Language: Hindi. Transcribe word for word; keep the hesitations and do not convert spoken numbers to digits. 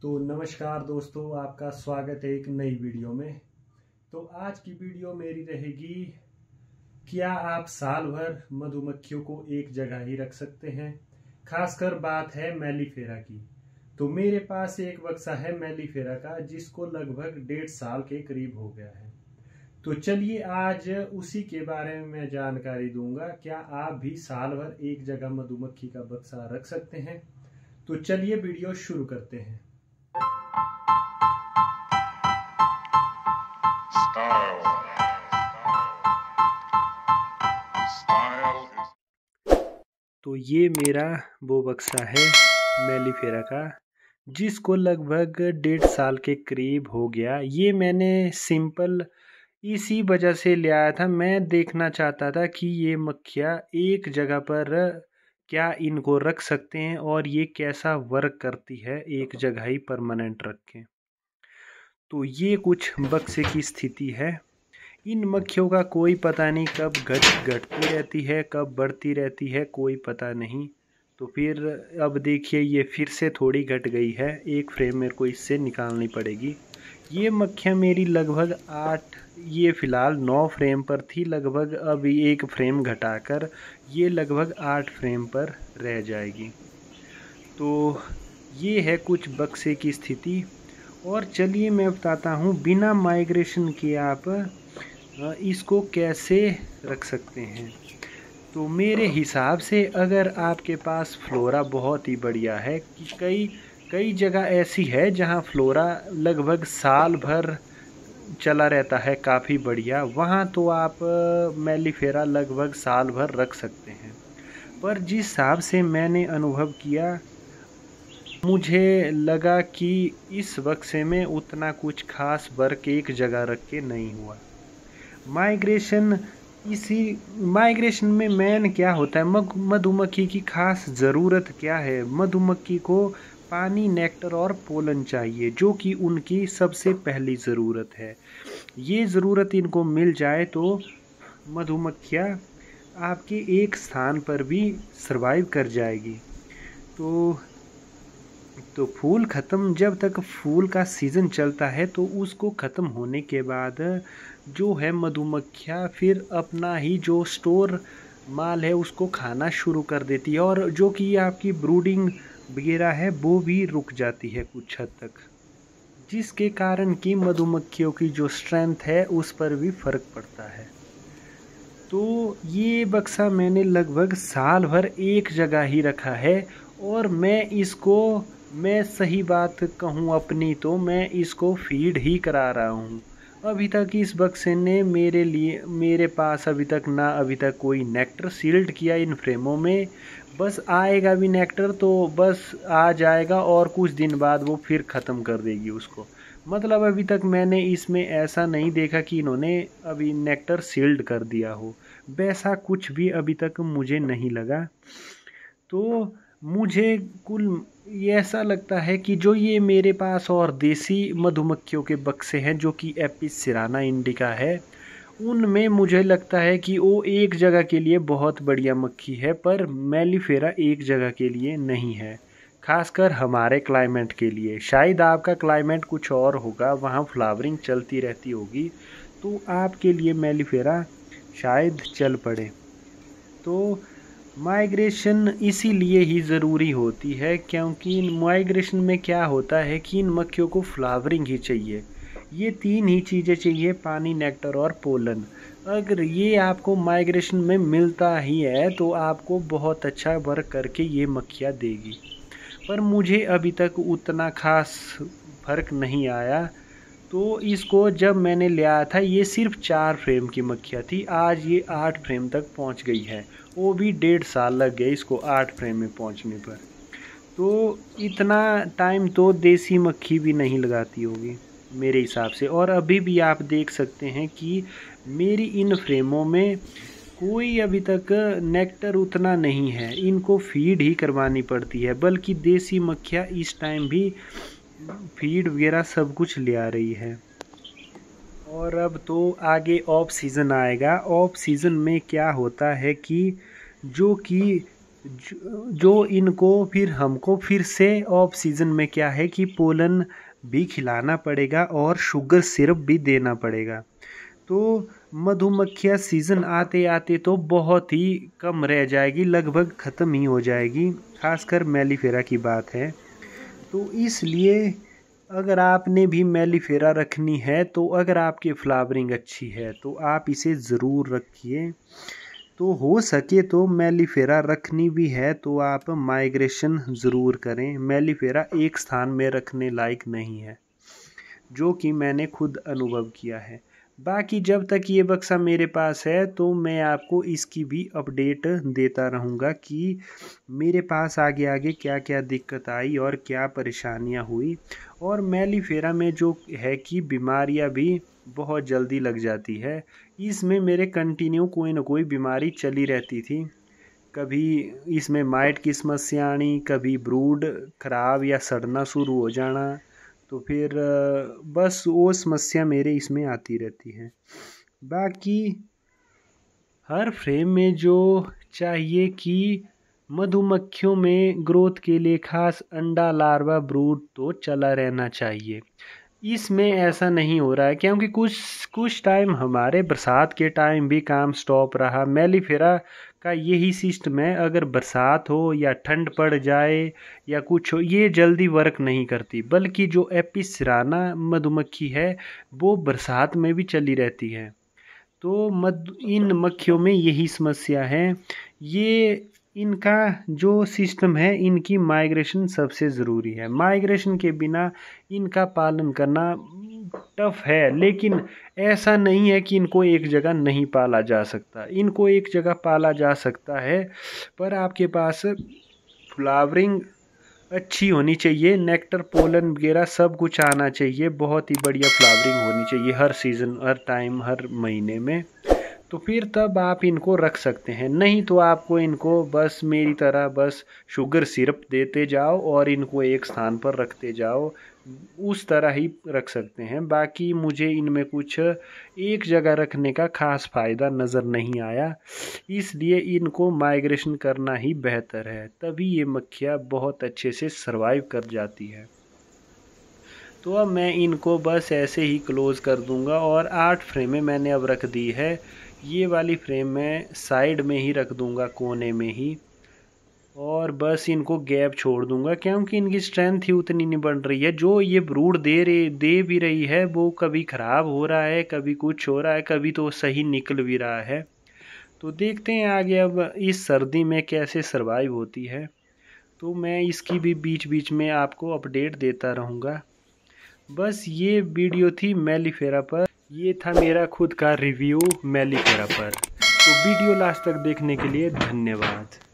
तो नमस्कार दोस्तों, आपका स्वागत है एक नई वीडियो में। तो आज की वीडियो मेरी रहेगी, क्या आप साल भर मधुमक्खियों को एक जगह ही रख सकते हैं। खासकर बात है मेलिफेरा की। तो मेरे पास एक बक्सा है मेलिफेरा का, जिसको लगभग डेढ़ साल के करीब हो गया है। तो चलिए आज उसी के बारे में मैं जानकारी दूंगा। क्या आप भी साल भर एक जगह मधुमक्खी का बक्सा रख सकते हैं? तो चलिए वीडियो शुरू करते हैं। तो ये मेरा वो बक्सा है मेलिफेरा का, जिसको लगभग डेढ़ साल के करीब हो गया। ये मैंने सिंपल इसी वजह से ले आया था। मैं देखना चाहता था कि ये मक्खियाँ एक जगह पर क्या इनको रख सकते हैं और ये कैसा वर्क करती है एक जगह ही परमानेंट रख के। तो ये कुछ बक्से की स्थिति है। इन मक्खियों का कोई पता नहीं कब घट घटती रहती है, कब बढ़ती रहती है, कोई पता नहीं। तो फिर अब देखिए, ये फिर से थोड़ी घट गई है। एक फ्रेम मेरे को इससे निकालनी पड़ेगी। ये मक्खियाँ मेरी लगभग आठ, ये फ़िलहाल नौ फ्रेम पर थी लगभग। अब एक फ्रेम घटाकर ये लगभग आठ फ्रेम पर रह जाएगी। तो ये है कुछ बक्से की स्थिति। और चलिए मैं बताता हूँ, बिना माइग्रेशन किए आप इसको कैसे रख सकते हैं। तो मेरे हिसाब से अगर आपके पास फ्लोरा बहुत ही बढ़िया है, कि कई कई जगह ऐसी है जहां फ्लोरा लगभग साल भर चला रहता है, काफ़ी बढ़िया, वहां तो आप मेलिफेरा लगभग साल भर रख सकते हैं। पर जिस हिसाब से मैंने अनुभव किया, मुझे लगा कि इस बक्से में उतना कुछ खास वर्क एक जगह रख के नहीं हुआ। माइग्रेशन, इसी माइग्रेशन में मेन क्या होता है, मधुमक्खी की खास ज़रूरत क्या है। मधुमक्खी को पानी, नेक्टर और पोलन चाहिए, जो कि उनकी सबसे पहली ज़रूरत है। ये ज़रूरत इनको मिल जाए तो मधुमक्खियाँ आपके एक स्थान पर भी सरवाइव कर जाएगी। तो तो फूल ख़त्म, जब तक फूल का सीज़न चलता है तो उसको ख़त्म होने के बाद जो है मधुमक्खियाँ फिर अपना ही जो स्टोर माल है उसको खाना शुरू कर देती है, और जो कि आपकी ब्रूडिंग वगैरह है वो भी रुक जाती है कुछ हद तक, जिसके कारण कि मधुमक्खियों की जो स्ट्रेंथ है उस पर भी फ़र्क पड़ता है। तो ये बक्सा मैंने लगभग साल भर एक जगह ही रखा है, और मैं इसको, मैं सही बात कहूँ अपनी, तो मैं इसको फीड ही करा रहा हूँ। अभी तक इस बक्से ने मेरे लिए, मेरे पास अभी तक ना अभी तक कोई नेक्टर सील्ड किया इन फ्रेमों में। बस आएगा भी नेक्टर तो बस आ जाएगा और कुछ दिन बाद वो फिर ख़त्म कर देगी उसको। मतलब अभी तक मैंने इसमें ऐसा नहीं देखा कि इन्होंने अभी नेक्टर सील्ड कर दिया हो, वैसा कुछ भी अभी तक मुझे नहीं लगा। तो मुझे कुल ये ऐसा लगता है कि जो ये मेरे पास और देसी मधुमक्खियों के बक्से हैं, जो कि एपिस सिराना इंडिका है, उनमें मुझे लगता है कि वो एक जगह के लिए बहुत बढ़िया मक्खी है, पर मेलिफेरा एक जगह के लिए नहीं है। खासकर हमारे क्लाइमेट के लिए। शायद आपका क्लाइमेट कुछ और होगा, वहाँ फ्लावरिंग चलती रहती होगी, तो आपके लिए मेलिफेरा शायद चल पड़े। तो माइग्रेशन इसीलिए ही ज़रूरी होती है, क्योंकि इन माइग्रेशन में क्या होता है कि इन मक्खियों को फ्लावरिंग ही चाहिए। ये तीन ही चीज़ें चाहिए, पानी, नेक्टर और पोलन। अगर ये आपको माइग्रेशन में मिलता ही है तो आपको बहुत अच्छा वर्क करके ये मक्खियाँ देगी। पर मुझे अभी तक उतना खास फर्क नहीं आया। तो इसको जब मैंने लिया था, ये सिर्फ चार फ्रेम की मक्खियाँ थी, आज ये आठ फ्रेम तक पहुंच गई है। वो भी डेढ़ साल लग गए इसको आठ फ्रेम में पहुंचने पर। तो इतना टाइम तो देसी मक्खी भी नहीं लगाती होगी मेरे हिसाब से। और अभी भी आप देख सकते हैं कि मेरी इन फ्रेमों में कोई अभी तक नेक्टर उतना नहीं है, इनको फीड ही करवानी पड़ती है। बल्कि देसी मक्खियाँ इस टाइम भी फीड वगैरह सब कुछ ले आ रही है। और अब तो आगे ऑफ सीज़न आएगा। ऑफ सीज़न में क्या होता है कि जो कि जो इनको फिर हमको फिर से ऑफ सीज़न में क्या है कि पोलन भी खिलाना पड़ेगा और शुगर सिरप भी देना पड़ेगा। तो मधुमक्खियाँ सीज़न आते आते तो बहुत ही कम रह जाएगी, लगभग ख़त्म ही हो जाएगी, खासकर मेलिफेरा की बात है। तो इसलिए अगर आपने भी मेलिफेरा रखनी है, तो अगर आपकी फ्लावरिंग अच्छी है तो आप इसे ज़रूर रखिए। तो हो सके तो मेलिफेरा रखनी भी है तो आप माइग्रेशन ज़रूर करें। मेलिफेरा एक स्थान में रखने लायक नहीं है, जो कि मैंने खुद अनुभव किया है। बाकी जब तक ये बक्सा मेरे पास है तो मैं आपको इसकी भी अपडेट देता रहूँगा कि मेरे पास आगे आगे क्या क्या दिक्कत आई और क्या परेशानियाँ हुई। और मेलिफेरा में जो है कि बीमारियाँ भी बहुत जल्दी लग जाती है। इसमें मेरे कंटिन्यू कोई ना कोई बीमारी चली रहती थी। कभी इसमें माइट की समस्या आनी, कभी ब्रूड खराब या सड़ना शुरू हो जाना, तो फिर बस वो समस्या मेरे इसमें आती रहती है। बाकी हर फ्रेम में जो चाहिए कि मधुमक्खियों में ग्रोथ के लिए खास अंडा लार्वा ब्रूड तो चला रहना चाहिए। इसमें ऐसा नहीं हो रहा है क्योंकि कुछ कुछ टाइम हमारे बरसात के टाइम भी काम स्टॉप रहा। मेलिफेरा का यही सिस्टम है, अगर बरसात हो या ठंड पड़ जाए या कुछ हो, ये जल्दी वर्क नहीं करती। बल्कि जो एपिस सिराना मधुमक्खी है वो बरसात में भी चली रहती है। तो मध इन मक्खियों में यही समस्या है। ये इनका जो सिस्टम है, इनकी माइग्रेशन सबसे ज़रूरी है। माइग्रेशन के बिना इनका पालन करना टफ है, लेकिन ऐसा नहीं है कि इनको एक जगह नहीं पाला जा सकता। इनको एक जगह पाला जा सकता है, पर आपके पास फ्लावरिंग अच्छी होनी चाहिए, नेक्टर पोलन वगैरह सब कुछ आना चाहिए, बहुत ही बढ़िया फ्लावरिंग होनी चाहिए हर सीज़न, हर टाइम, हर महीने में। तो फिर तब आप इनको रख सकते हैं। नहीं तो आपको इनको बस मेरी तरह बस शुगर सिरप देते जाओ और इनको एक स्थान पर रखते जाओ, उस तरह ही रख सकते हैं। बाकी मुझे इनमें कुछ एक जगह रखने का ख़ास फ़ायदा नज़र नहीं आया, इसलिए इनको माइग्रेशन करना ही बेहतर है, तभी ये मक्खियाँ बहुत अच्छे से सर्वाइव कर जाती है। तो अब मैं इनको बस ऐसे ही क्लोज़ कर दूंगा और आठ फ्रेमें मैंने अब रख दी है। ये वाली फ्रेम मैं साइड में ही रख दूंगा, कोने में ही, और बस इनको गैप छोड़ दूंगा क्योंकि इनकी स्ट्रेंथ ही उतनी नहीं बन रही है। जो ये ब्रूड दे रही दे भी रही है वो कभी ख़राब हो रहा है, कभी कुछ हो रहा है, कभी तो सही निकल भी रहा है। तो देखते हैं आगे अब इस सर्दी में कैसे सर्वाइव होती है। तो मैं इसकी भी बीच बीच में आपको अपडेट देता रहूँगा। बस ये वीडियो थी मेलिफेरा पर, ये था मेरा खुद का रिव्यू मेलिफेरा पर। तो वीडियो लास्ट तक देखने के लिए धन्यवाद।